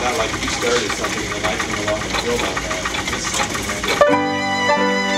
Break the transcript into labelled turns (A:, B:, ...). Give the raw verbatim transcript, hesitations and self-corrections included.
A: Not like you started something and then I came along and built on that. It's just something random.